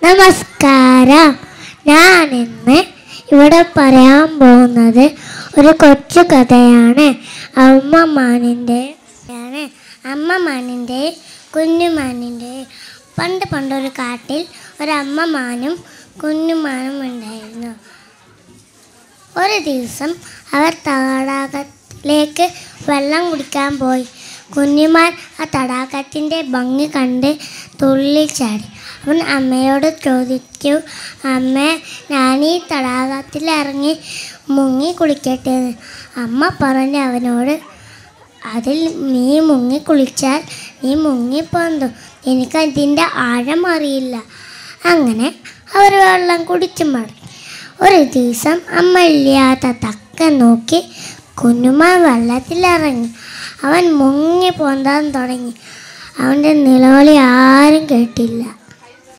നമസ്കാരം. ഞാൻ ഇന്ന് ഇവിടെ പറയാൻ പോകുന്നത് ഒരു കൊച്ചു കഥയാണ്. അമ്മമാനിൻ്റെ കുഞ്ഞുമാനിൻ്റെ. പണ്ടൊരു കാട്ടിൽ ഒരമ്മമാനും കുഞ്ഞുമാനും ഉണ്ടായിരുന്നു. ഒരു ദിവസം അവർ തടാകത്തിലേക്ക് വെള്ളം കുടിക്കാൻ പോയി. കുഞ്ഞുമാൻ ആ തടാകത്തിൻ്റെ ഭംഗി കണ്ട് തുള്ളിച്ചാടി. അവൻ അമ്മയോട് ചോദിച്ചു, അമ്മേ, ഞാൻ ഈ തടാകത്തിലിറങ്ങി മുങ്ങി കുളിക്കട്ടെ? അമ്മ പറഞ്ഞു അവനോട്, അതിൽ നീ മുങ്ങി കുളിച്ചാൽ നീ മുങ്ങിപ്പോന്തും, എനിക്കതിൻ്റെ ആഴം അറിയില്ല. അങ്ങനെ അവർ വെള്ളം കുടിച്ചു മടങ്ങി. ഒരു ദിവസം അമ്മ ഇല്ലാത്ത തക്കം നോക്കി കുഞ്ഞുമാൻ വെള്ളത്തിലിറങ്ങി. അവൻ മുങ്ങി പൊന്താൻ തുടങ്ങി. അവൻ്റെ നിലവിളി ആരും കേട്ടില്ല.